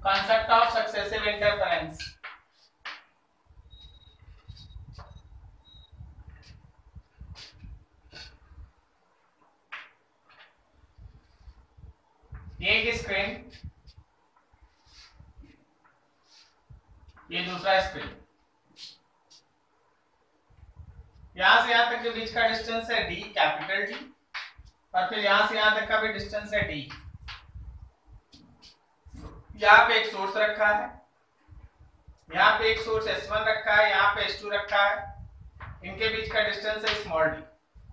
concept of successive interference. ये एक screen, ये दूसरा स्क्रीन, यहां से यहां तक के बीच का डिस्टेंस है d, कैपिटल D, और फिर यहां से यहां तक का भी डिस्टेंस है d। यहाँ पे एक सोर्स रखा है, यहाँ पे एक सोर्स S1 रखा है, यहाँ पे S2 रखा है, इनके बीच का डिस्टेंस है स्मॉल d।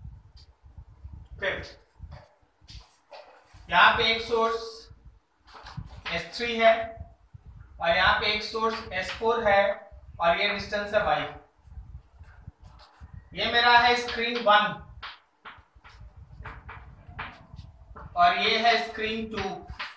फिर यहाँ पे एक सोर्स S3 है और यहाँ पे एक सोर्स S4 है और ये डिस्टेंस है y। ये मेरा है स्क्रीन 1 और ये है स्क्रीन 2।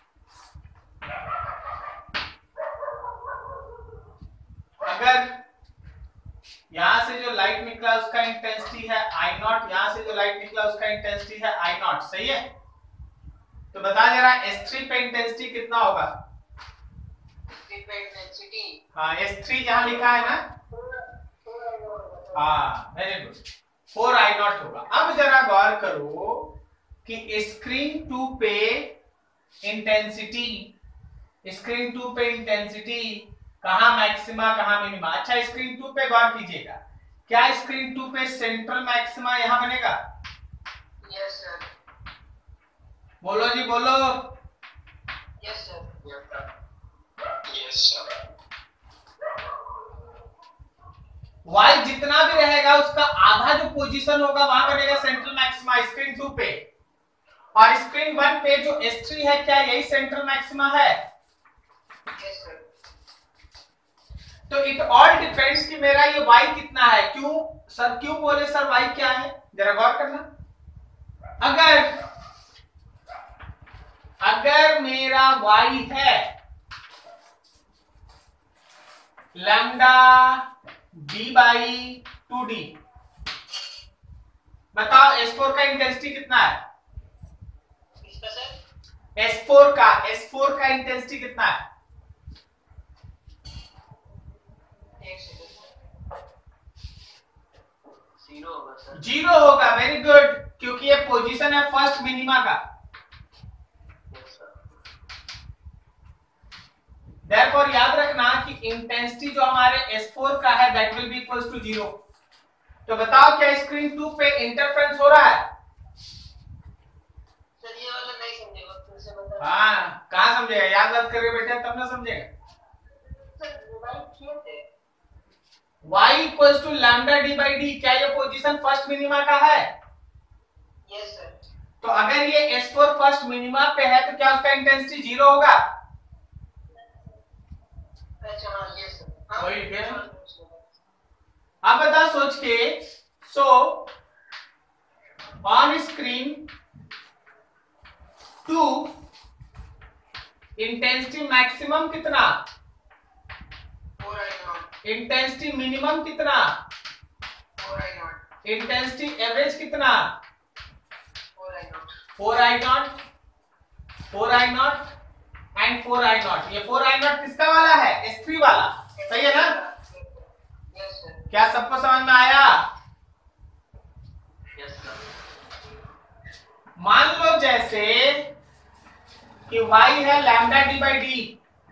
अगर यहां से जो लाइट निकला उसका इंटेंसिटी है I0, यहां से जो लाइट निकला उसका इंटेंसिटी है I0, सही है? तो बता जरा S3 पे इंटेंसिटी कितना होगा? S3 पे इंटेंसिटी, हाँ, S3 जहां लिखा है ना, हाँ वेरी गुड, 4I0 होगा। अब जरा गौर करो कि स्क्रीन 2 पे इंटेंसिटी, स्क्रीन 2 पे इंटेंसिटी कहां मैक्सिमा कहां मिनिमा। अच्छा, स्क्रीन 2 पे गौर कीजिएगा, क्या स्क्रीन 2 पे सेंट्रल मैक्सिमा यहां बनेगा? यस सर, बोलो जी बोलो। Yes sir, yes sir. y जितना भी रहेगा उसका आधा जो पोजीशन होगा वहां बनेगा सेंट्रल मैक्सिमा स्क्रीन 2 पे, और स्क्रीन 1 पे जो S3 है क्या यही सेंट्रल मैक्सिमा है? Yes sir. तो इट ऑल डिपेंड्स कि मेरा ये y कितना है। क्यों सर, क्यों बोले सर y क्या है, जरा गौर करना। अगर मेरा y है लैम्डा d बाई 2d, बताओ S4 का इंटेंसिटी कितना है? इसका सर S4 का इंटेंसिटी कितना है? एक सेकंड, 0 होगा सर। 0 होगा, वेरी गुड, क्योंकि ये पोजीशन है फर्स्ट मिनिमा का। Therefore याद रखना कि इंटेंसिटी जो हमारे S4 का है that will be equals to 0। तो बताओ क्या स्क्रीन 2 पे इंटरफेरेंस हो रहा है? सर ये वाला नहीं समझेगा, फिर से बता। हाँ, कहाँ समझेगा, याद याद करके बैठे तब ना समझेगा। सर मोबाइल क्यों थे? y equals to lambda d by d, क्या ये पोजीशन फर्स्ट मिनिमा का है? Yes sir. तो अगर ये S4 फर्स्ट मिनिमा पे है तो क्या उसका इंटेंसिटी 0 होगा? अच्छा हाँ, यस सर। वही है। अब बता सोच के, so on screen 2 intensity maximum कितना, 4I0, इंटेंसिटी मिनिमम कितना, 4I0, इंटेंसिटी एवरेज कितना, 4I0, 4I0 एंड 4I0। ये 4I0 किसका वाला है? S3 वाला, सही है ना? Yes sir. क्या सबको समझ में आया? Yes sir. मान लो जैसे कि y है लैम्डा d बाई डी,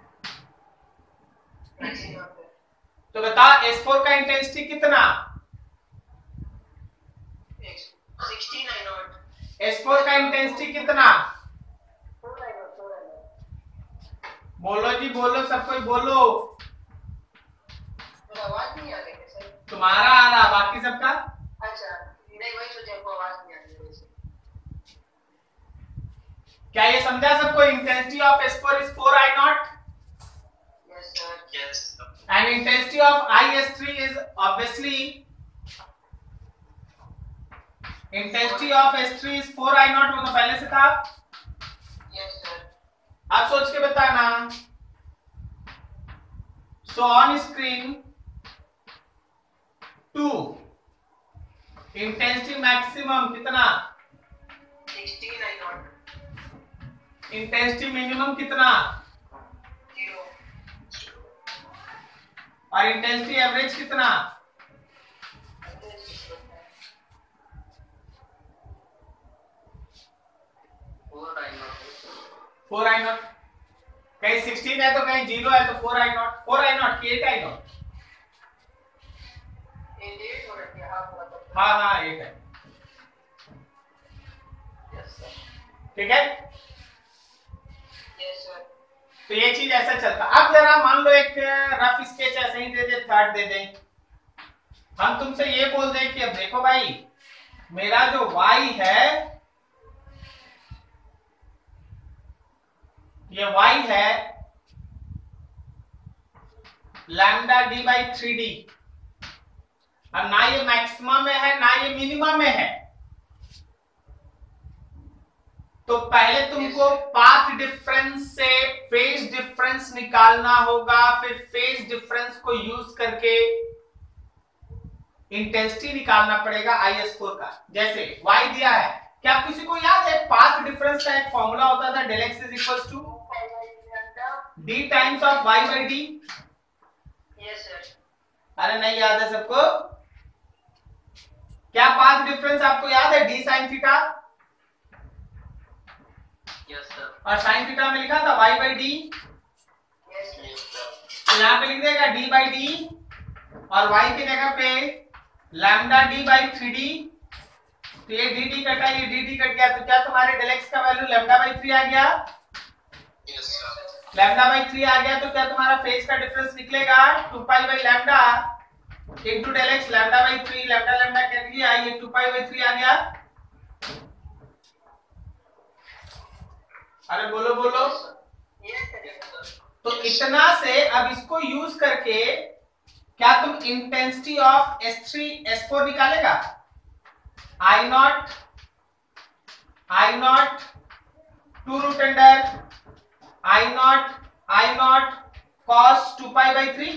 तो बता S4 का इंटेंसिटी कितना? 16I0, S4 का इंटेंसिटी कितना? 4I0, बोलो जी बोलो, सब कोई बोलो। मेरा आवाज नहीं आ रही है सर? तुम्हारा आ रहा, बाकी सबका? अच्छा नहीं, वही सोचा आपको आवाज नहीं आ रही है वैसे। क्या ये समझा सबको? Intensity of S4 is 4I0 yes sir. Yes and intensity of IS3 is obviously, intensity of S3 is 4I0, वो तो पहले से था। Yes sir. अब सोच के बताना। So on screen 2 intensity maximum कितना, 16I0, इंटेंसिटी मिनिमम कितना, 0, और इंटेंसिटी एवरेज कितना? 4I0। कहीं 16 है तो कहीं 0 है, तो 4I0 4I0 की 8I0। हाँ हाँ 8 है। ठीक है, तो ये चीज ऐसा चलता। अब जरा मान लो एक रफ स्केच ऐसे ही दे दे, थर्ड दे दें, हम तुमसे ये बोल दें कि अब देखो भाई मेरा जो y है, ये y है लैम्डा d बाई 3d। अब ना ये मैक्सिमम में है ना ये मिनिमम में है, तो पहले तुमको पाथ डिफरेंस से फेज डिफरेंस निकालना होगा, फिर फेज डिफरेंस को यूज करके इंटेंसिटी निकालना पड़ेगा IS4 का। जैसे y दिया है, क्या किसी को याद है पाथ डिफरेंस का एक फॉर्मूला होता था, del x is equal to d times of y by d। Yes sir. अरे नहीं याद है सबको? क्या पाथ डिफरेंस आपको याद है? d sin theta, yes sir. और sin थीटा में लिखा था y बाई d। यस तो यहाँ पे लिख देगा d बाई d, और y की जगह पे लैम्डा d बाई 3d। तो ये dd कटा, ये dd कट गया, तो क्या तुम्हारे del x का वैल्यू लैम्डा बाई 3 आ गया? Yes sir. लैम्डा बाई 3 आ गया, तो क्या तुम्हारा फेज का डिफरेंस निकलेगा 2 pi by lambda into del x, lambda by 3, lambda lambda cut गया, ये 2 पाई बाई 3 आ गया। अरे बोलो बोलो। तो इतना से अब इसको यूज करके क्या तुम इंटेंसिटी ऑफ S3 S4 निकालेगा? I0 2 root under I0 cos 2 pi by 3।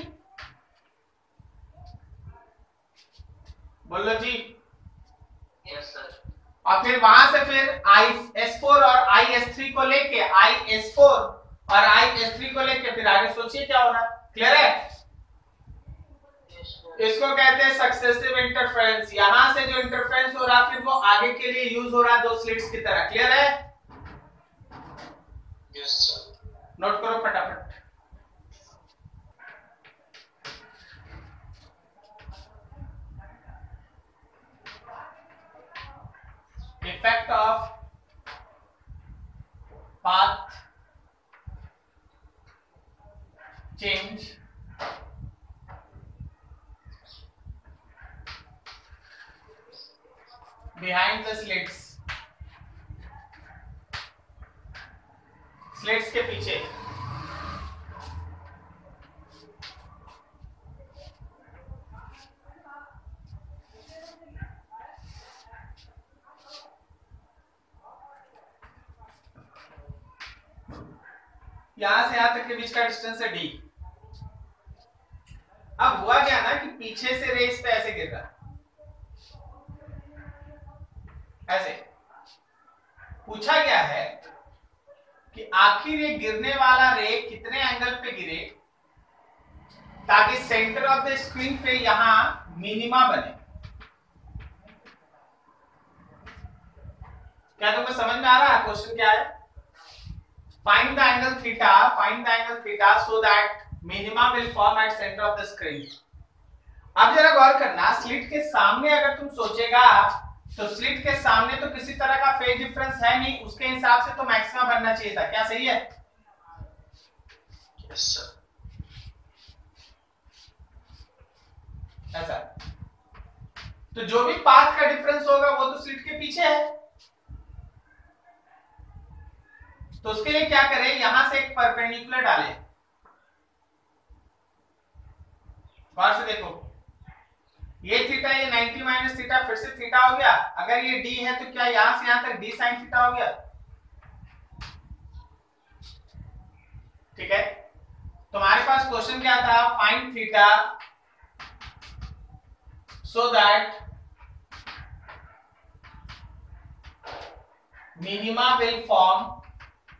बोलो जी। Yes sir. और फिर वहां से फिर IS4 और IS3 को लेके, IS4 और IS3 को लेके फिर आगे सोचिए क्या हो रहा है। क्लियर है? इसको कहते हैं सक्सेसिव इंटरफेरेंस। यहां से जो इंटरफेरेंस हो रहा फिर वो आगे के लिए यूज हो रहा दो स्लिट्स की तरह। क्लियर है? Yes sir. नोट करो फटाफट। Effect of path change behind the slits, slits के पीछे। यहां से यहां तक के बीच का डिस्टेंस है d। अब हुआ क्या ना कि पीछे से रेस पे ऐसे गिर रहा, ऐसे पूछा गया है कि आखिर ये गिरने वाला रे कितने एंगल पे गिरे ताकि सेंटर ऑफ द स्क्रीन पे यहां मिनिमा बने। क्या तुमको समझ में आ रहा है क्वेश्चन क्या है? Find the angle theta so that minima will form at centre of the screen. अब जरा गौर करना, स्लिट के सामने अगर तुम सोचेगा तो स्लिट के सामने तो किसी तरह का फेज डिफरेंस है नहीं, उसके हिसाब से तो मैक्सिमा बनना चाहिए था। क्या सही है? Yes sir. ऐसा तो जो भी पाथ का डिफरेंस होगा वो तो स्लिट के पीछे है, तो उसके लिए क्या करें, यहां से एक परपेंडिकुलर डालें। गौर से देखो, ये थीटा, ये 90 माइनस थीटा, फिर से थीटा हो गया। अगर ये d है तो क्या यहां से यहां तक d sin थीटा हो गया? ठीक है, तुम्हारे पास क्वेश्चन क्या था? Find theta so that minima will form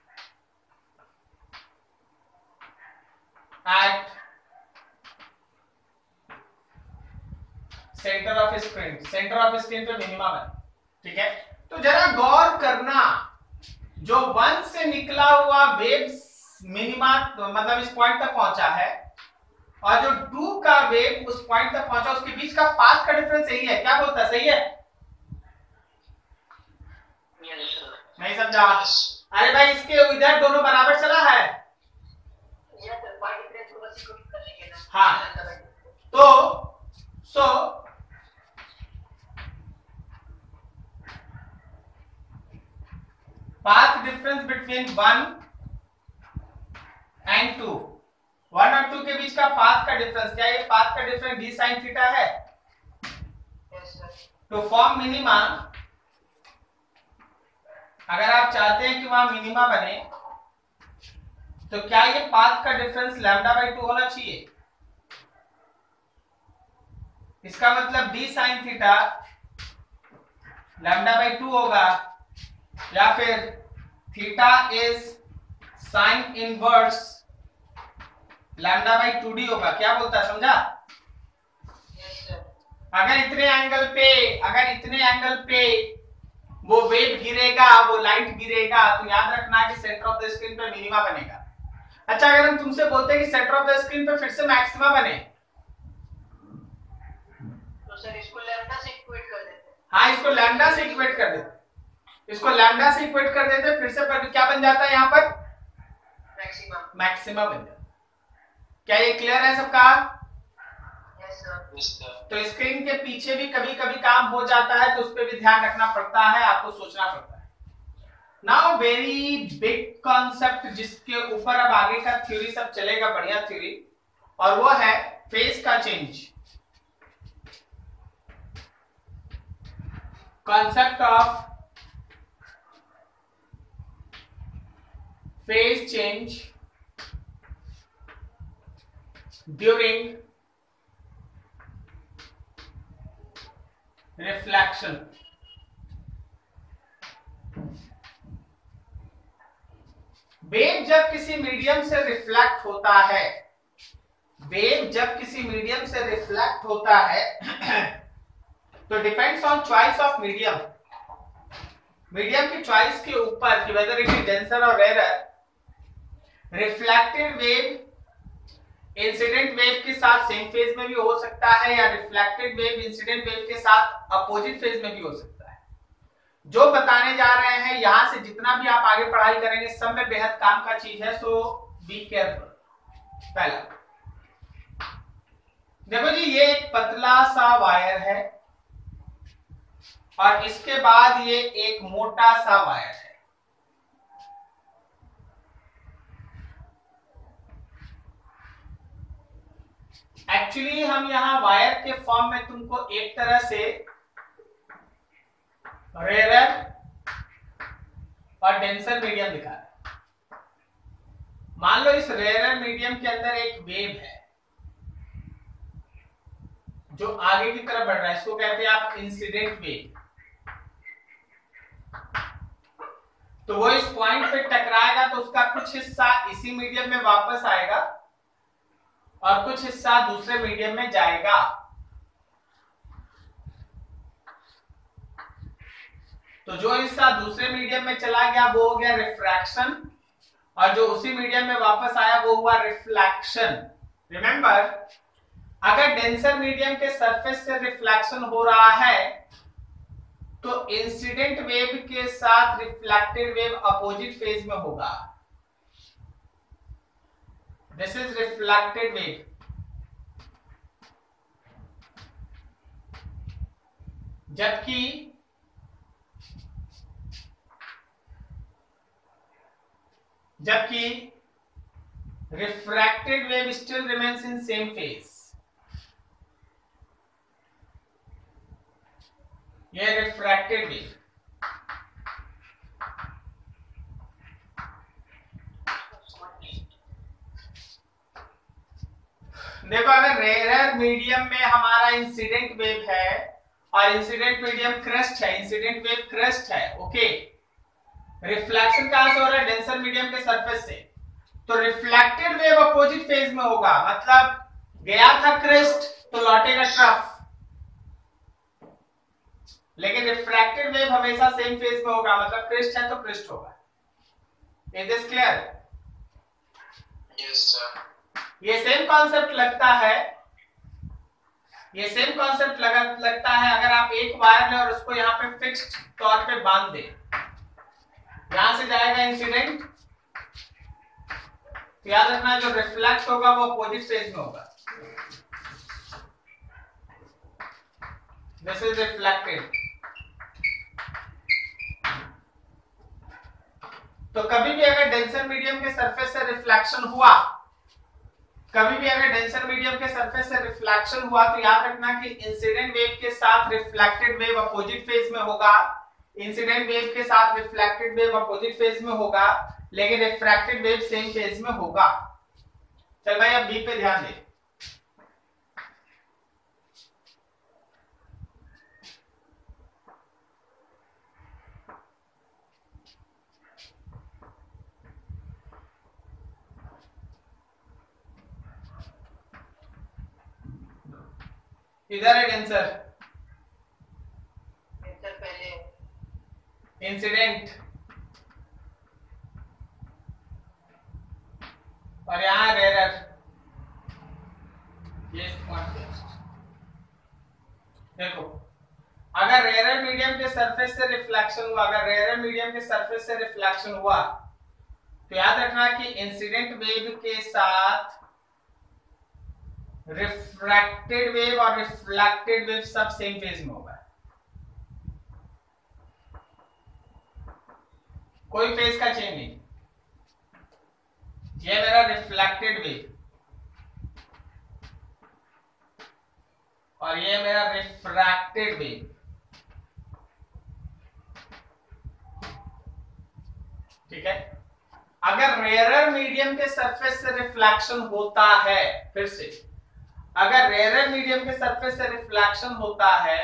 at screen, centre of screen पे मिनिमा बने, ठीक है। तो जरा गौर करना, जो 1 से निकला हुआ वेव मिनिमा मतलब इस पॉइंट तक पहुंचा है, और जो 2 का वेव उस पॉइंट तक पहुंचा, उसके बीच का पाथ का डिफरेंस सही है, क्या बोलता है, सही है? नहीं समझा? अरे भाई इसके इधर दोनों बराबर चला है। हाँ, तो पाथ डिफरेंस बिटवीन 1 एंड 2, 1 और 2 के बीच का पाथ का डिफरेंस, क्या ये पाथ का डिफरेंस d sin थीटा है? तो फॉर्म मिनिमा, अगर आप चाहते हैं कि वहां मिनिमा बने, तो क्या ये पाथ का डिफरेंस λ/2 होना चाहिए? इसका मतलब d sin थीटा λ/2 होगा, या फिर theta is sine inverse λ/2d होगा। क्या बोलता है, समझा? अगर इतने एंगल पे वो वेव गिरेगा, वो लाइट गिरेगा, तो याद रखना कि सेंटर ऑफ द स्क्रीन पे मिनिमा बनेगा। अच्छा, अगर हम तुमसे बोलते हैं कि सेंटर ऑफ द स्क्रीन पे फिर से मैक्सिमा बने, तो सर इसको लैम्डा से इक्वेट कर देते हैं। हाँ, इसको लैम्डा से इक्वेट कर देते, फिर से क्या बन जाता है यहाँ पर? मैक्सिमा बन जाता। क्या ये क्लियर है सबका? तो स्क्रीन के पीछे भी कभी कभी काम हो जाता है, तो उस पर भी ध्यान रखना पड़ता है, आपको सोचना पड़ता है। नाउ वेरी बिग कॉन्सेप्ट, जिसके ऊपर अब आगे का थ्योरी सब चलेगा, बढ़िया थ्योरी, और वो है फेज का change. Concept of phase change during reflection. Wave जब किसी मीडियम से रिफ्लेक्ट होता है, तो depends on choice of medium की चॉइस के ऊपर कि वेदर इट इज डेंसर और rare. Reflected wave incident wave के साथ सेम फेज में भी हो सकता है, या रिफ्लेक्टेड वेव इंसिडेंट वेव के साथ अपोजिट फेज में भी हो सकता है। जो बताने जा रहे हैं, यहां से जितना भी आप आगे पढ़ाई करेंगे, सब में बेहद काम का चीज है, सो बी केयरफुल। पहला देखो जी, ये एक पतला सा वायर है, और इसके बाद ये एक मोटा सा वायर है। एक्चुअली हम यहां वायर के फॉर्म में तुमको एक तरह से रेयर और डेंसर मीडियम दिखा रहे हैं। मान लो इस रेयर मीडियम के अंदर एक वेव है जो आगे की तरफ बढ़ रहा है, इसको कहते हैं आप इंसिडेंट वेव। तो वो इस पॉइंट पे टकराएगा, तो उसका कुछ हिस्सा इसी मीडियम में वापस आएगा और कुछ हिस्सा दूसरे मीडियम में जाएगा। तो जो हिस्सा दूसरे मीडियम में चला गया वो हो गया रिफ्रैक्शन, और जो उसी मीडियम में वापस आया वो हुआ रिफ्लेक्शन। रिमेंबर, अगर डेंसर मीडियम के सरफेस से रिफ्लेक्शन हो रहा है, तो इंसिडेंट वेव के साथ रिफ्लेक्टेड वेव अपोजिट फेज में होगा। This is reflected wave. जबकि refracted wave still remains in same phase. ये रिफ्रैक्टेड वेव। देखो, अगर रेयर मीडियम में हमारा इंसिडेंट वेव है और इंसिडेंट मीडियम क्रेस्ट है, इंसिडेंट वेव क्रेस्ट है, ओके। रिफ्लेक्शन कहां से हो रहा है? डेंसर मीडियम के सरफेस से। तो रिफ्लेक्टेड वेव अपोजिट फेज में होगा, मतलब गया था क्रेस्ट तो लौटेगा ट्रफ। लेकिन रिफ्रैक्टेड वेव हमेशा सेम फेज में होगा, मतलब क्रिस्ट है तो क्रिस्ट होगा। Is this clear? Yes, sir. ये सेम कॉन्सेप्ट लगता है, ये सेम कॉन्सेप्ट लगता है अगर आप एक वायर लें और उसको यहाँ पे फिक्स्ड तौर पे बांध दें, यहां से जाएगा इंसिडेंट, तो याद रखना जो रिफ्लेक्ट होगा वो अपोजिट फेज में होगा। This is reflected. तो कभी भी अगर डेंसर मीडियम के सरफेस से रिफ्लेक्शन हुआ, कभी भी अगर डेंसर मीडियम के सरफेस से रिफ्लेक्शन हुआ, तो याद रखना कि इंसिडेंट वेव के साथ रिफ्लेक्टेड वेव अपोजिट फेज में होगा, इंसिडेंट वेव के साथ रिफ्लेक्टेड वेव अपोजिट फेज में होगा, लेकिन रिफ्रैक्टेड वेव सेम फेज में होगा। चल भाई अब बी पे ध्यान दे। इधर है डेंसर, पहले इंसिडेंट, और यहां रेरर। ये देखो अगर रेरर मीडियम के सरफेस से रिफ्लेक्शन हुआ, अगर रेरर मीडियम के सरफेस से रिफ्लेक्शन हुआ, तो याद रखना कि इंसिडेंट वेव के साथ रिफ्रैक्टेड वेव और रिफ्लेक्टेड वेव सब सेम फेज में होगा, कोई फेज का चेंज नहीं। ये मेरा रिफ्लेक्टेड वेव और ये मेरा रिफ्रैक्टेड वेव, ठीक है। अगर रेयरर मीडियम के सरफेस से रिफ्लेक्शन होता है, फिर से अगर रेयरर मीडियम के सरफेस से रिफ्लेक्शन होता है,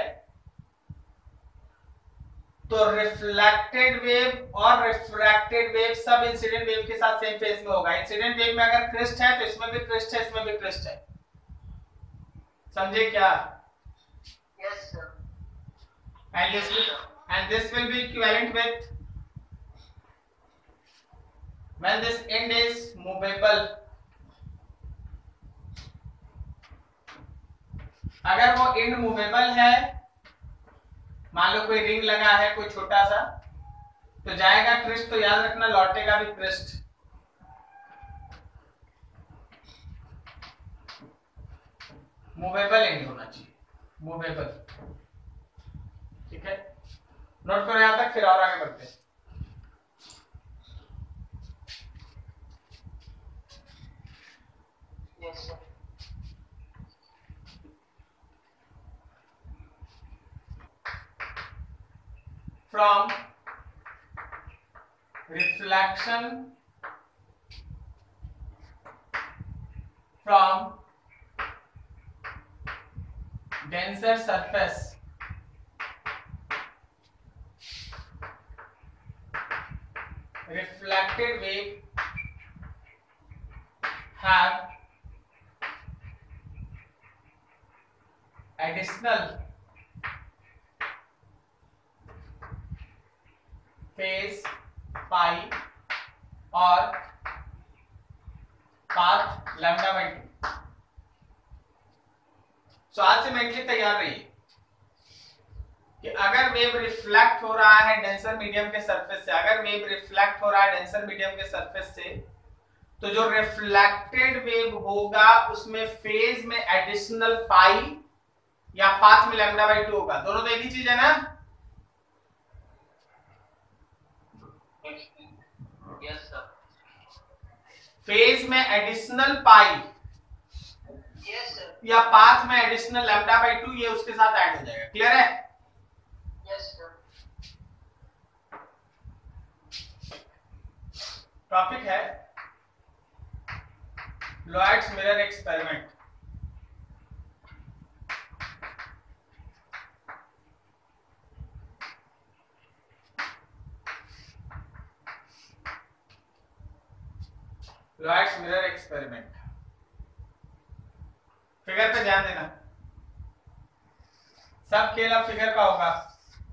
तो रिफ्लेक्टेड वेव और रिफ्रैक्टेड वेव सब इंसिडेंट वेव के साथ सेम फेज में होगा। इंसिडेंट वेव में अगर क्रिस्ट है तो इसमें भी क्रिस्ट है, इसमें भी क्रिस्ट है, समझे क्या? yes sir, and this will be equivalent with when this end is movable। अगर वो एंड मूवेबल है, मान लो कोई रिंग लगा है कोई छोटा सा, तो जाएगा क्रिस्ट, तो याद रखना लौटेगा भी क्रिस्ट। मूवेबल एंड होना चाहिए, मूवेबल, ठीक है। नोट करो यहां तक, फिर और आगे बढ़ते हैं। yes sir, From reflection from denser surface reflected wave have additional phase pi और पाथ लैम्डा बाई 2। सो आज से मेंटली तैयार रहिए कि अगर वेव रिफ्लेक्ट हो रहा है डेंसर मीडियम के सरफेस से, अगर वेव रिफ्लेक्ट हो रहा है डेंसर मीडियम के सरफेस से, तो जो रिफ्लेक्टेड वेव होगा उसमें फेज में एडिशनल पाई या पाथ में लैम्डा बाई 2 होगा। दोनों तो एक ही चीज है ना? Yes, sir. फेज में एडिशनल पाई yes sir, या पाथ में एडिशनल लैम्डा बाई 2, ये उसके साथ ऐड हो जाएगा। क्लियर है? yes sir, टॉपिक है Lloyd's mirror experiment. Lloyd's mirror experiment, figure पे ध्यान देना, सब खेल अब फिगर का होगा।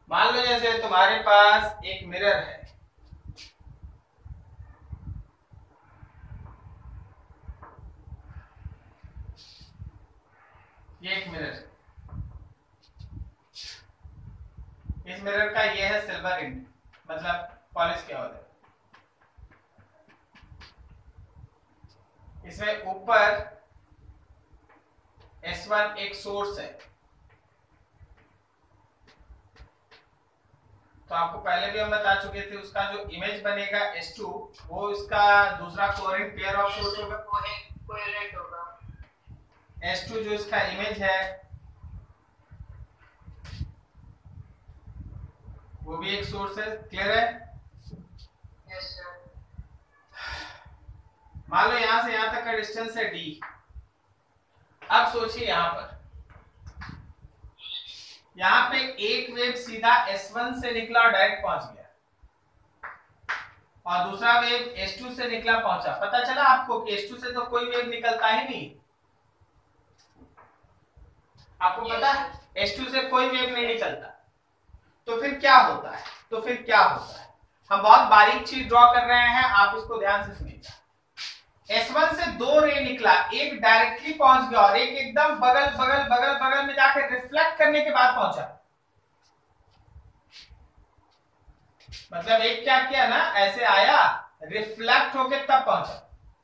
मान लो जैसे तुम्हारे पास एक मिरर है, ये एक मिरर है, इस मिरर का ये है सिल्वर इंड, मतलब पॉलिश क्या होता है, इसमें ऊपर S1 एक सोर्स है, तो आपको पहले भी हम बता चुके थे, उसका जो इमेज बनेगा S2 वो इसका दूसरा कोहेरेंट पेयर ऑफ सोर्स होगा, कोहेरेंट होगा। S2 जो इसका इमेज है वो भी एक सोर्स है। क्लियर है? Yes sir. मान लो यहां से यहां तक का डिस्टेंस है D। अब सोचिए यहां पे एक वेव सीधा S1 से निकला और डायरेक्ट पहुंच गया, और दूसरा वेव S2 से निकला पहुंचा। पता चला आपको कि S2 से तो कोई वेव निकलता ही नहीं, आपको पता है S2 से कोई वेव नहीं निकलता। तो फिर क्या होता है? हम बहुत बारीक चीज ड्रॉ कर रहे हैं, आप इसको ध्यान से सुनिएगा। S1 से दो रे निकला, एक डायरेक्टली पहुंच गया और एक एकदम बगल में जाकर रिफ्लेक्ट करने के बाद पहुंचा। मतलब एक क्या किया ना, ऐसे आया, रिफ्लेक्ट होके तब पहुंचा।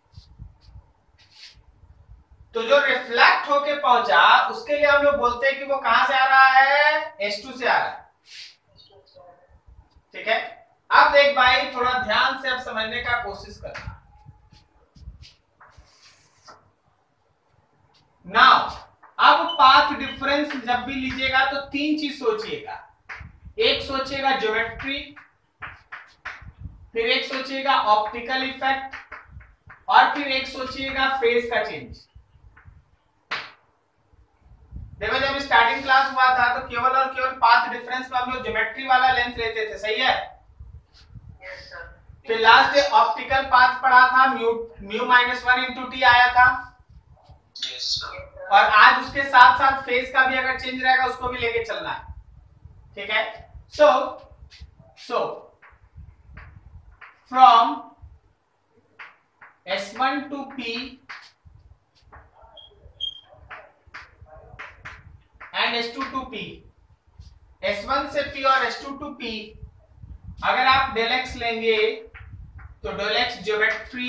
तो जो रिफ्लेक्ट होके पहुंचा उसके लिए हम लोग बोलते हैं कि वो कहां से आ रहा है? S2 से आ रहा है। ठीक है, अब देख भाई, थोड़ा ध्यान से अब समझने का कोशिश करना। नाउ अब पाथ डिफरेंस जब भी लीजिएगा तो तीन चीज सोचिएगा। एक सोचिएगा ज्योमेट्री, फिर एक सोचिएगा ऑप्टिकल इफेक्ट, और फिर एक सोचिएगा फेज का चेंज। देखो जब स्टार्टिंग क्लास हुआ था तो केवल और केवल पाथ डिफरेंस में हम लोग ज्योमेट्री वाला लेंथ लेते थे, सही है? Yes sir. फिर लास्ट डे ऑप्टिकल पाथ पढ़ा था, म्यू माइनस 1 इंटू टी आया था। Yes, sir. और आज उसके साथ साथ फेज का भी अगर चेंज रहेगा उसको भी लेके चलना है। ठीक है, so from S1 to P and S2 to P, S1 से P और S2 to P, अगर आप डेल एक्स लेंगे तो del x geometry,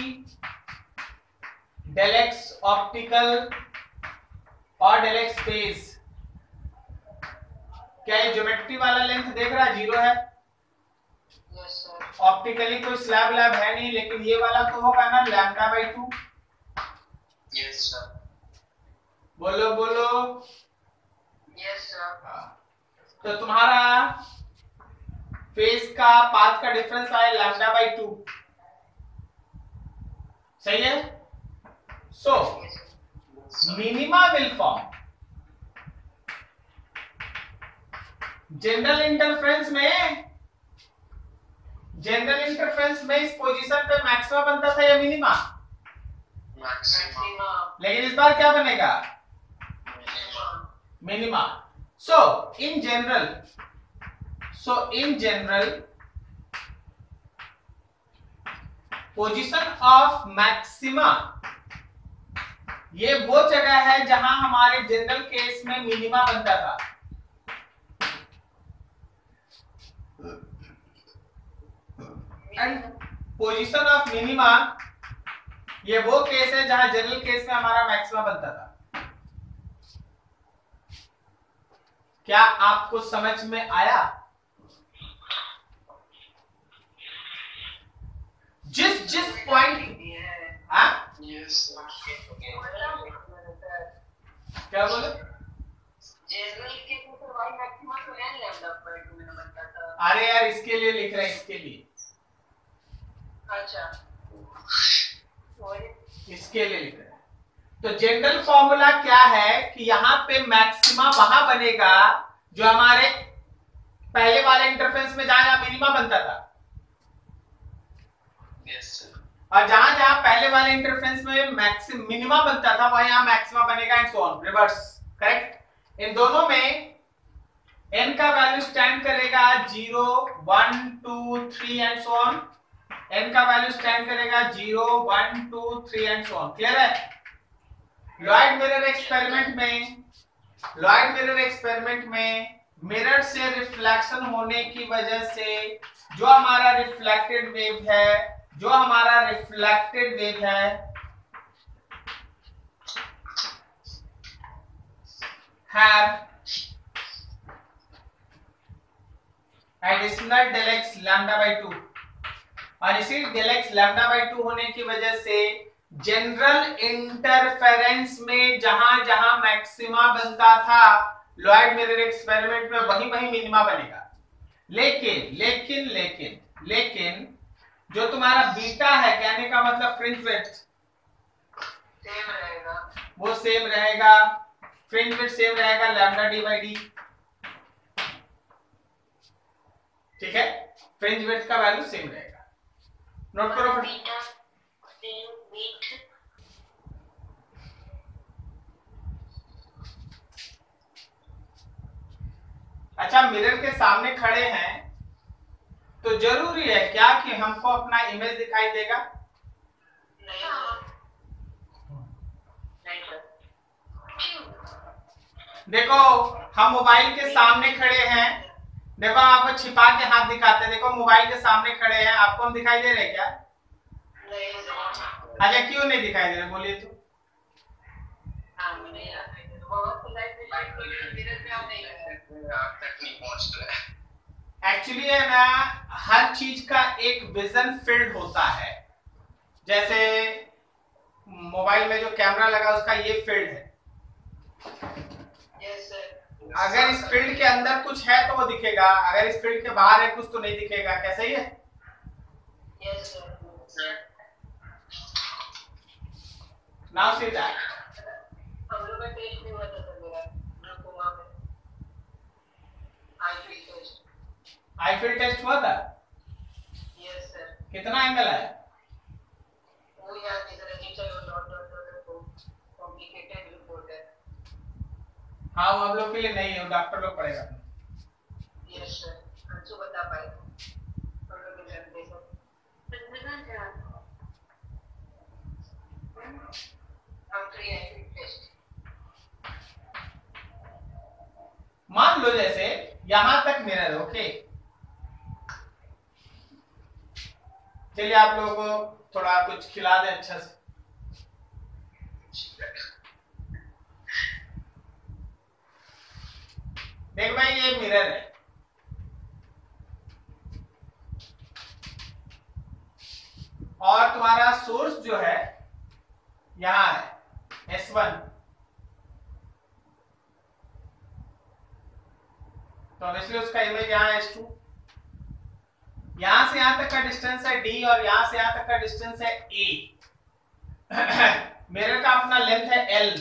del x optical और डेल एक्स फेज। क्या ये ज्योमेट्री वाला लेंथ देख रहा है? 0 है। Yes sir. ऑप्टिकली कोई स्लैब लैब है नहीं, लेकिन ये वाला तो होगा ना, λ/2। Yes, sir. बोलो। Yes sir. तो तुम्हारा फेज का पाथ का डिफरेंस आया λ/2, सही है? So minima will form. General interference में इस पोजीशन पे मैक्सिमा बनता था या मिनिमा? Maximum. लेकिन इस बार क्या बनेगा? Minimum. Minima. So in general position of maxima ये वो जगह है जहां हमारे जनरल केस में मिनिमा बनता था। एंड पोजीशन ऑफ मिनिमा ये वो केस है जहां जनरल केस में हमारा मैक्सिमा बनता था। क्या आपको समझ में आया? जिस पॉइंट, हाँ Yes, sir. क्या बोले? जनरल के ऊपर वाई मैक्सिमम तो n λ/2 में बनता था। अरे यार इसके लिए लिख रहे हैं, इसके लिए अच्छा, इसके लिए लिख रहे हैं। तो जनरल फॉर्मूला क्या है कि यहाँ पे मैक्सिमा वहां बनेगा जो हमारे पहले वाले इंटरफेरेंस में जहां मिनिमा बनता था, Yes, sir. और जहां जहां पहले वाले इंटरफेरेंस में मिनिमा बनता था वहां यहाँ मैक्सिमा बनेगा, and so on, reverse. Correct? इन दोनों में n का वैल्यू स्टैंड करेगा 0 1 2 3 एंड सो ऑन। n का वैल्यू स्टैंड करेगा 0 1 2 3 एंड सो ऑन। क्लियर है? लॉयड मिरर एक्सपेरिमेंट में मिरर से रिफ्लेक्शन होने की वजह से जो हमारा रिफ्लेक्टेड वेव है have additional del x lambda by 2, और इसी del x लैम्डा बाई 2 होने की वजह से जनरल इंटरफेरेंस में जहां जहां मैक्सिमा बनता था लॉयड मिरर एक्सपेरिमेंट में वही वही मिनिमा बनेगा। लेकिन जो तुम्हारा बीटा है, कहने का मतलब फ्रिंज विड्थ सेम रहेगा, वो सेम रहेगा, फ्रिंज विड्थ सेम रहेगा लैम्डा डी बाई डी। ठीक है, फ्रिंज विड्थ का वैल्यू सेम रहेगा। नोट करो बीटा सेम विड्थ। अच्छा, मिरर के सामने खड़े हैं तो जरूरी है क्या कि हमको अपना इमेज दिखाई देगा? नहीं सर। देखो, हम मोबाइल के सामने खड़े हैं, देखो आपको छिपा के हाथ दिखाते हैं, देखो मोबाइल के सामने खड़े हैं, आपको हम दिखाई दे रहे हैं क्या? नहीं सर। अच्छा, क्यों नहीं दिखाई दे रहे, बोलिए तो। तक नहीं पहुंच रहा है। एक्चुअली है ना, हर चीज का एक विजन फील्ड होता है। जैसे मोबाइल में जो कैमरा लगा उसका ये फील्ड है, यस सर। अगर इस फील्ड के अंदर कुछ है तो वो दिखेगा, अगर इस फील्ड के बाहर है कुछ तो नहीं दिखेगा। कैसे ही है? Yes sir. Now see that हम लोग का टेस्ट नहीं हुआ था सर मेरा ग्लूकोमा में। आई फील्ड टेस्ट हुआ था? Yes sir. कितना एंगल आया? वो याद नहीं सर, अजीब सा dot dot dot complicated report है। हाँ, वो आप लोग के लिए नहीं है, वो डॉक्टर लोग पढ़ेगा। Yes sir. अंशु बता पाए हम लोग नहीं जानते सर। हम फ्री है टेस्ट। मान लो जैसे यहां तक मिरर, ओके, चलिए आप लोगों को थोड़ा कुछ खिला दे अच्छा से। देख भाई, ये मिरर है, और तुम्हारा सोर्स जो है यहां है S1, तो ऑब्वियसली उसका इमेज यहाँ है S2। यहां से यहां तक का डिस्टेंस है D, और यहां से यहां तक का डिस्टेंस है A। मिरर का अपना लेंथ है L,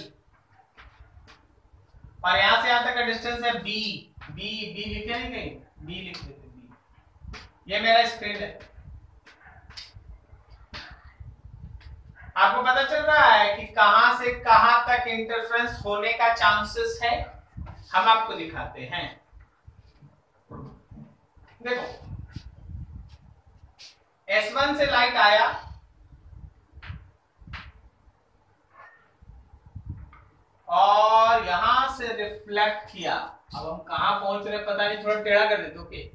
और यहां से यहां तक का डिस्टेंस है B। B लिखे नहीं कहीं, B लिख देते B। ये मेरा स्क्रीन है। आपको पता चल रहा है कि कहां से कहां तक इंटरफेरेंस होने का चांसेस है? हम आपको दिखाते हैं। देखो, S1 से लाइट आया, और यहां से रिफ्लेक्ट किया। अब हम कहां पहुंच रहे पता नहीं, थोड़ा टेढ़ा कर देते। ओके,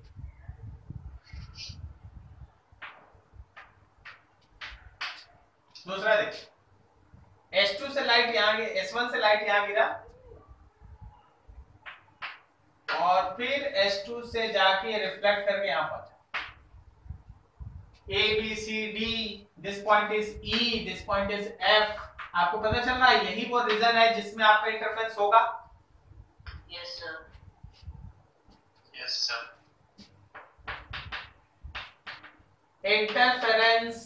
दूसरा देखिए, S2 से लाइट यहां गई, S1 से लाइट यहां गिरा, और फिर S2 से जाके रिफ्लेक्ट करके यहां पहुंचा। A B C D, this point is E, this point is F। आपको पता चल रहा है यही वो रीजन है जिसमें आपका इंटरफेरेंस होगा। Yes sir. Yes sir. Interference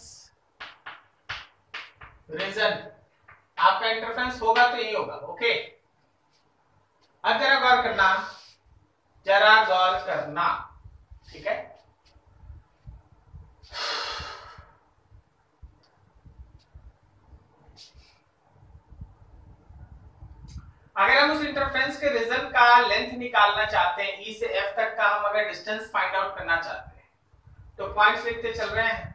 region, आपका इंटरफेरेंस होगा तो यही होगा। ओके, अब जरा गौर करना, ठीक है? अगर हम उस इंटरफेरेंस के रीजन का लेंथ निकालना चाहते हैं, ई से एफ तक का हम अगर डिस्टेंस फाइंड आउट करना चाहते हैं, तो पॉइंट्स लिखते चल रहे हैं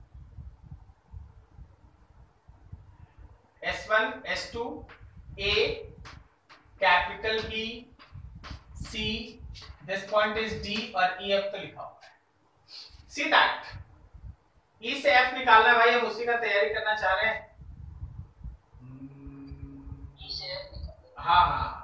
S1, S2, A, capital B, C, this point is D और EF तो लिखा हुआ है। सी दैट E से F निकालना है भाई, हम उसी का तैयारी करना चाह रहे हैं। हाँ हाँ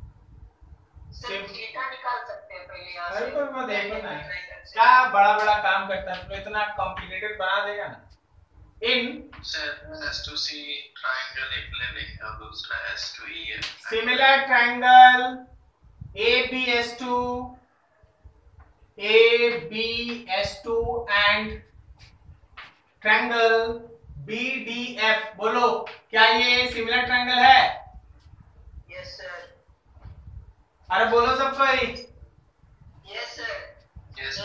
थीटा निकाल सकते हैं पहले यहाँ से। बिल्कुल, मैं देखो ना क्या बड़ा बड़ा काम करता है, तो इतना कॉम्प्लिकेटेड बना देगा ना। इन S2C ट्रायंगल एक ले लेंगे और दूसरा S2E है। Similar triangle ABS2 and triangle BDF, बोलो क्या ये सिमिलर ट्रायंगल है? Yes sir. अरे बोलो सब कोई। Yes sir. यस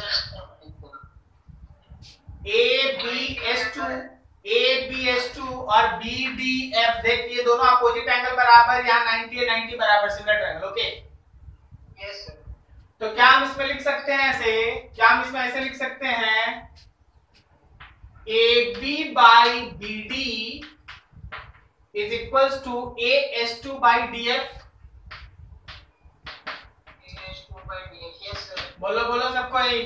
ABS2 और BDF, देखिए दोनों अपोजिट एंगल बराबर, यहाँ 90 है 90 बराबर, similar triangle. Okay, yes sir. तो क्या हम इसमें लिख सकते हैं ऐसे, क्या हम इसमें ऐसे लिख सकते हैं AB by BD is equals to AS2 by DF। AS2 by DF, yes sir. बोलो बोलो सब कोई।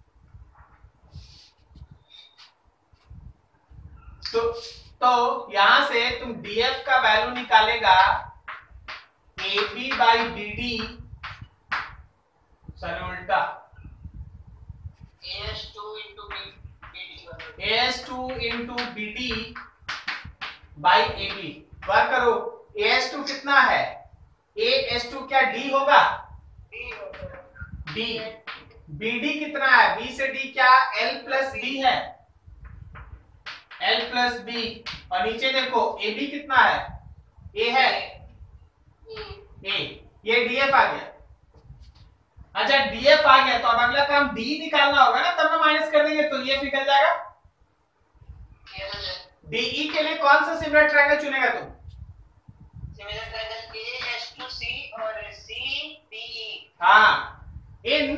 तो यहां से तुम DF का वैल्यू निकालेगा AB by BD, सॉरी उल्टा, AS2 into BD, AS2 into BD by AB। Work करो, AS2 कितना है? AS2 क्या D होगा? D। BD कितना है? B से D क्या L प्लस B है, L प्लस B। और नीचे देखो AB कितना है? A है, A, ये DF आ गया। अच्छा DF आ गया, तो अब अगला काम D निकालना होगा ना, तब ना माइनस कर देंगे तो ये निकल जाएगा। DE के लिए कौन सा सिमिलर ट्रायंगल चुनेगा तुम? सिमिलर ट्रायंगल AS2C और CDE। हाँ, इन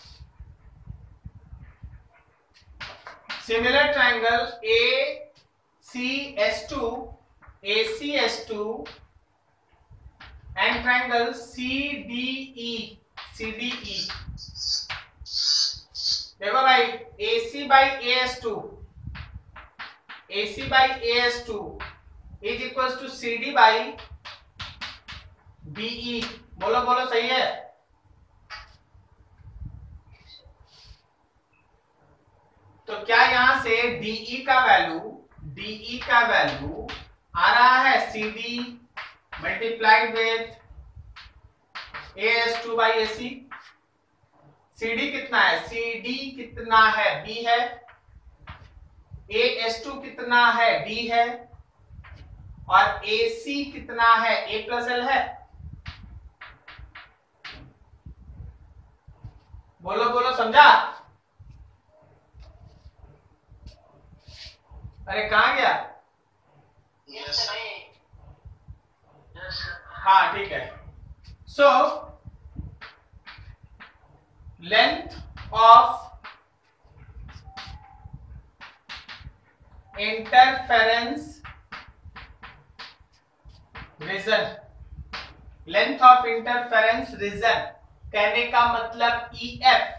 similar triangle ACS2 and triangle CDE। देखो भाई, AC by AS2 is equals to CD by DE। बोलो बोलो सही है। तो क्या यहां से DE का वैल्यू आ रहा है CD multiplied with AS2 by AC। CD कितना है? CD कितना है? B है। AS2 कितना है? D है। और AC कितना है? A प्लस L है। बोलो बोलो, समझा? अरे कहां गया? Yes sir. हाँ ठीक है। So length of interference region, length of interference region कहने का मतलब EF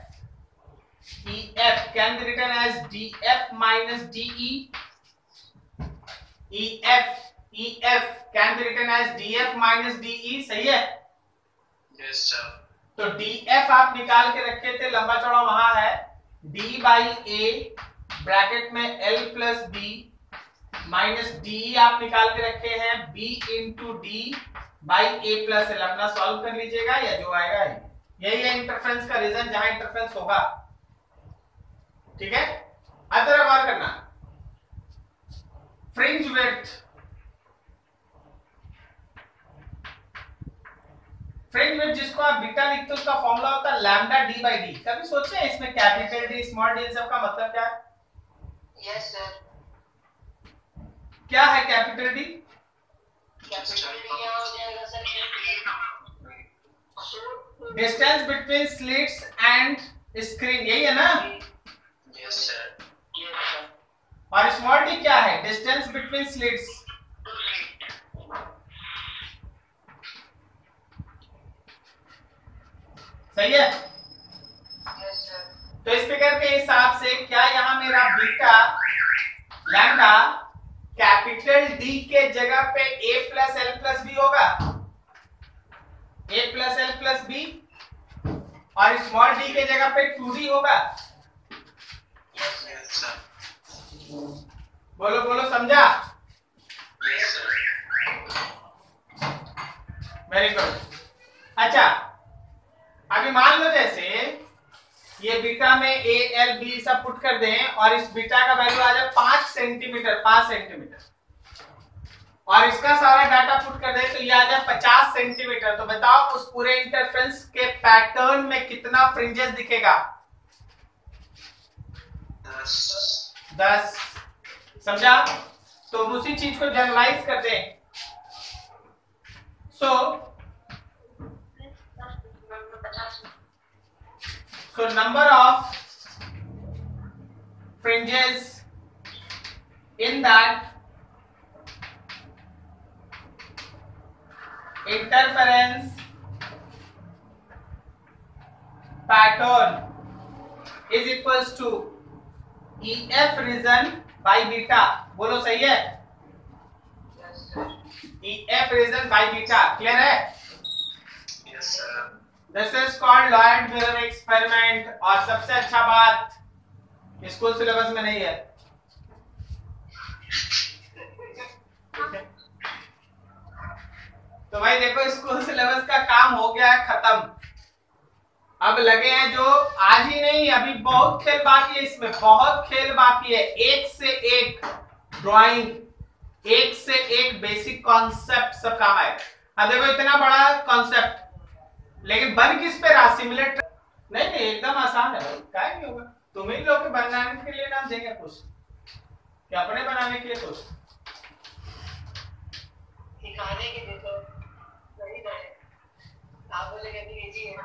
can be written as DF minus DE। EF can be written as DF minus DE, सही है? Yes sir. तो DF आप निकाल के रखे थे, लंबा चौड़ा वहां है, D बाई A ब्रैकेट में L plus B minus DE आप निकाल के रखे हैं B into D by A plus L। अपना सॉल्व कर लीजिएगा, या जो आएगा यही है इंटरफेरेंस का रीजन, जहां इंटरफेरेंस होगा। ठीक है, अब जरा गौर करना, फ्रिंज विड्थ, फ्रिंज विड्थ जिसको आप बीटा लिखते हो उसका फॉर्मूला होता है लैम्डा D बाई D। कभी सोचे हैं इसमें कैपिटल D स्मॉल d सब का मतलब क्या है? Yes sir. क्या है capital D? Distance between slits and screen, यही है ना? Yes, sir. और स्मॉल डी क्या है? Distance between slits. सही है? तो इस फिगर के हिसाब से क्या यहाँ मेरा बीटा लैम्डा कैपिटल डी के जगह पे a plus L plus B होगा, a plus L plus B, और स्मॉल डी के जगह पे 2d होगा। Yes, sir. बोलो बोलो, समझा? Yes, sir. Very good. अच्छा, अभी मान लो जैसे ये बीटा में ए एल बी सब पुट कर दें और इस बीटा का वैल्यू आ जाए 5 सेंटीमीटर, 5 सेंटीमीटर, और इसका सारा डाटा पुट कर दें तो ये आ जाए 50 सेंटीमीटर। तो बताओ उस पूरे इंटरफेरेंस के पैटर्न में कितना फ्रिंजेस दिखेगा? 10। समझा? तो उसी चीज को जनरलाइज कर दें। So number of fringes in that interference pattern is equals to EF reason by beta। बोलो सही है? EF reason by beta, clear है? Yes, sir. This is called Lloyd mirror experiment। और सबसे अच्छा बात स्कूल सिलेबस में नहीं है। तो भाई देखो, स्कूल सिलेबस का काम हो गया है खत्म। अब लगे हैं जो आज ही नहीं, अभी बहुत खेल बाकी है, इसमें बहुत खेल बाकी है। एक से एक ड्राइंग, एक से एक बेसिक कॉन्सेप्ट सब काम आए। अब देखो इतना बड़ा कॉन्सेप्ट, लेकिन बन किस पे रहा? सिमुलेटर नहीं नहीं, एकदम आसान है भाई, क्या नहीं होगा। तुम ही लोग के बनाने के लिए ना देंगे कुछ, क्या अपने बनाने के लिए कुछ सिखाने के लिए तो सही है। आप बोले कि इजी है।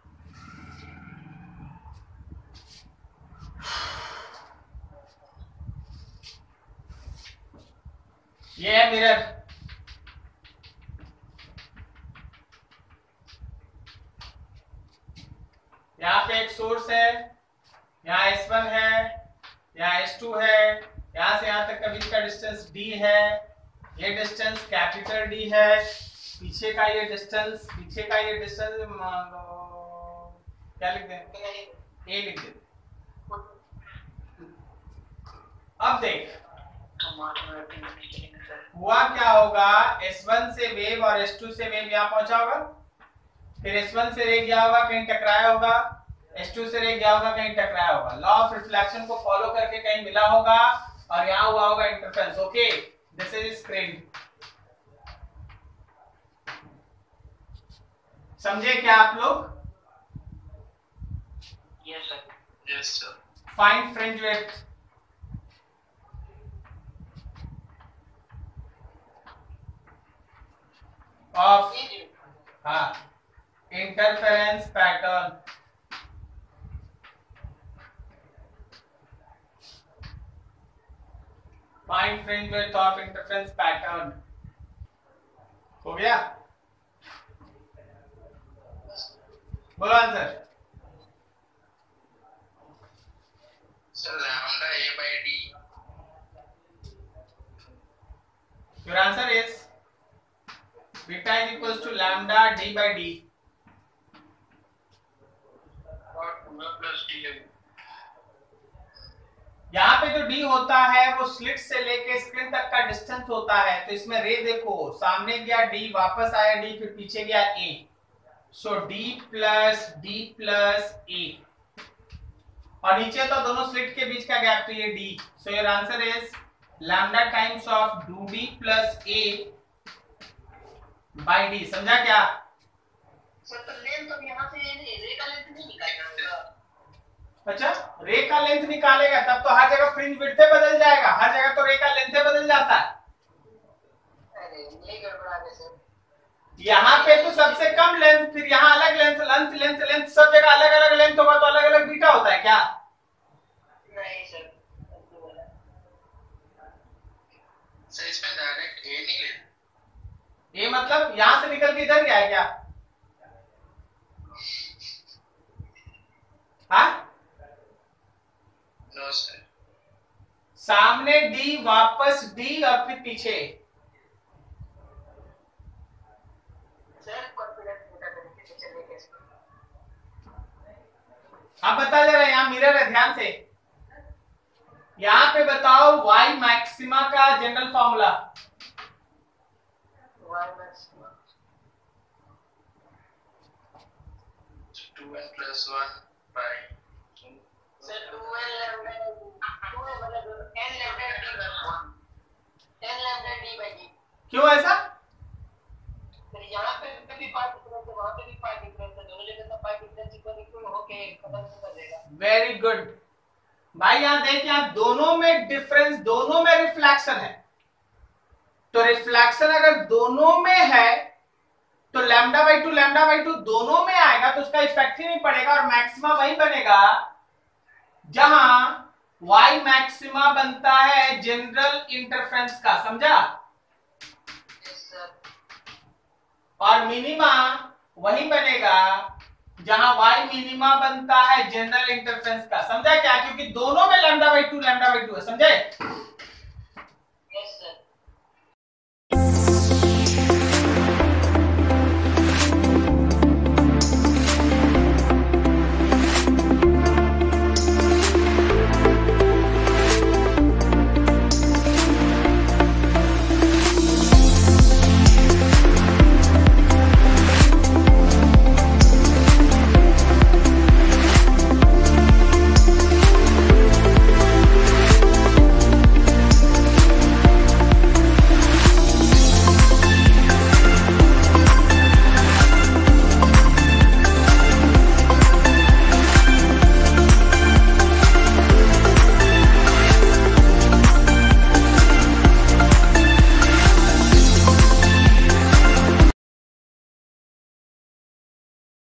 ये है मिरर। यहाँ पे एक सोर्स है, यहाँ S1 है, यहाँ S2 है, यहाँ से यहाँ तक का बीच का डिस्टेंस D है, ये डिस्टेंस कैपिटल D है, पीछे का ये डिस्टेंस क्या लिख दें? A लिख दें। अब देख हुआ क्या होगा, S1 से वेव और S2 से वेव यहाँ पहुंचा होगा, फिर S1 से रे गया होगा, कहीं टकराया होगा, S2 से रे गया होगा, कहीं टकराया होगा, लॉ ऑफ रिफ्लेक्शन को फॉलो करके कहीं मिला होगा और यहाँ हुआ होगा interference. Okay, this is screen. समझे क्या आप लोग? Yes sir. Yes, sir. Find fringe width. Of interference pattern. Find fringe width of interference pattern. हो गया? बोलो answer. So lambda A by D. Your answer is beta is equals to lambda D by D. Or 2 plus D. यहाँ पे जो D होता है वो slit से लेके स्क्रीन तक का डिस्टेंस होता है। तो इसमें रे देखो, सामने गया D, वापस आया D, फिर पीछे गया A। सो D प्लस A, और नीचे तो दोनों स्लिट के बीच का गैप, तो ये D। So your answer is lambda times of 2D plus A by D। समझा क्या? सर तो लेंथ तो यहाँ से रे का लेंथ नहीं निकालना होगा। अच्छा, रे का लेंथ निकालेगा तब तो हर जगह फ्रिंज विड्थ बदल जाएगा, हर जगह तो रे का लेंथ बदल जाता है। अरे ये गड़बड़ा यहाँ पे तो सबसे कम लेंथ, फिर यहाँ अलग लेंथ, लेंथ लेंथ लेंथ सब जगह अलग अलग लेंथ होगा तो अलग अलग बीटा होता है क्या? नहीं सर, सर इसमें डायरेक्ट ए नहीं लेना, ये मतलब यहां से निकल के इधर गया है क्या? हाँ, नो सर, सामने डी, वापस डी और फिर पीछे। सर कॉन्फिडेंस मोटा तरीके से चलने के इसमें। आप बता दे रहे हैं, यहाँ मिरर है, ध्यान से। यहाँ पे बताओ y मैक्सिमा का general formula. y maximum 2n plus 1 by 2. Sir 2n lambda 2 मतलब n लैम्डा d by 1, n लैम्डा d by d। क्यों ऐसा? फिर यहाँ पे भी पार्ट डिफरेंस है, वहाँ पे भी पार्ट डिफरेंस है, दोनों जगह का पार्ट डिफरेंस इक्वल होके खत्म कर देगा। वेरी गुड भाई, यहाँ देख, यहाँ दोनों में डिफरेंस, दोनों में रिफ्लेक्शन है, तो रिफ्लेक्शन अगर दोनों में है तो λ/2 दोनों में आएगा तो उसका इफेक्ट ही नहीं पड़ेगा और मैक्सिमा वही बनेगा जहां y मैक्सिमा बनता है जनरल इंटरफेरेंस का, समझा? Yes sir. और मिनिमा वही बनेगा जहां y मिनिमा बनता है जनरल इंटरफेरेंस का, समझा क्या? क्योंकि दोनों में λ/2 है, समझे?